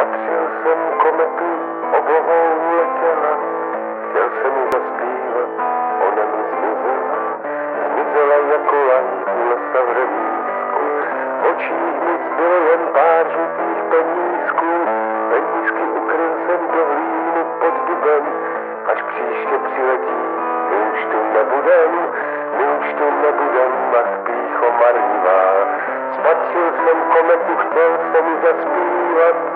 Spatřil jsem kometu, oblohou letěla, chtěl jsem jí zaspívat, ona mi zmizela. Zmizela jako laň u lesa v remísku, v očích mi zbylo jen pár žlutých penízků. Penízky ukryl jsem do hlíny pod dubem, až příště přiletí, my už tu nebudem, ach pýcho marnivá. Spatřil jsem kometu, chtěl jsem jí zaspívat,